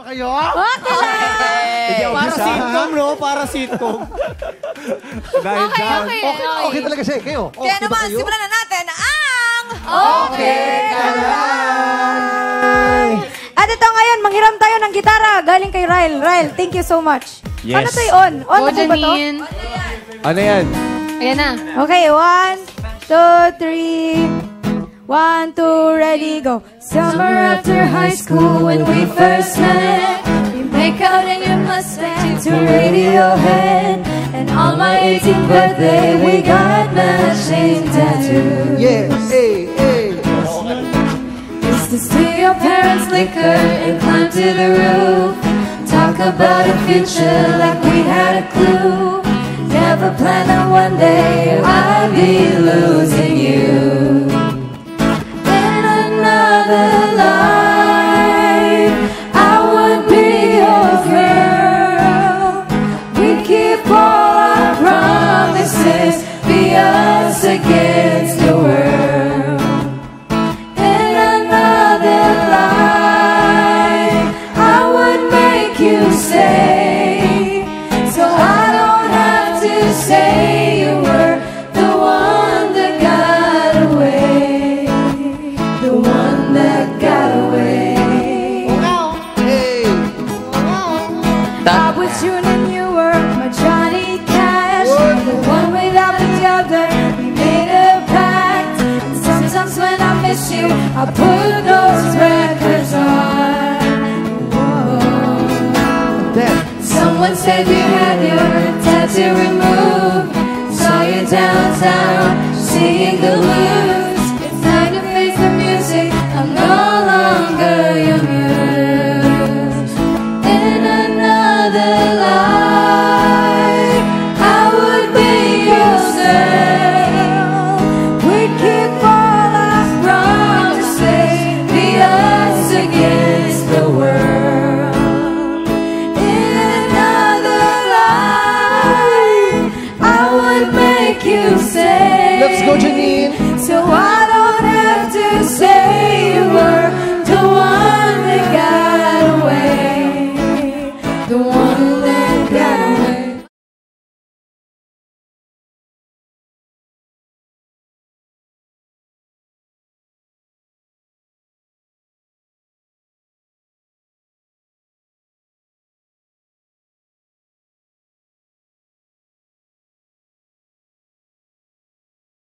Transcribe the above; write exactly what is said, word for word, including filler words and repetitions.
kayo? Okay lang! Para sitcom, no? Para sitcom. Okay, okay, Okay, okay talaga siya. Kayo? Kaya naman, simulan na natin ang... Okay ka lang! At ito ngayon, manghiram tayo ng gitara. Galing kay Ryle. Ryle, thank you so much. Yes. Ano to on? On na po ba to? Ano yan? Ayan na. Okay, one, two, three. One, two, ready, go. Summer after high school when we first met. You make out in your Mustang to Radiohead. And on my eighteenth birthday we got matching tattoos. Yes, hey, hey. Used to steal your parents' liquor and climb to the roof. Talk about a future like we had a clue. Never planned that one day I'd be losing you. In another life, I would be your girl. We'd keep all our promises, be us against the world. In another life, I would make you stay, so I don't have to say you were the one that got away, the one that got away. Hey. I was June and you were my Johnny Cash, the one without the other. We made a pact, and sometimes when I miss you, I put those records on. Then. Someone said you had your tattoo removed. Saw you downtown singing the blues.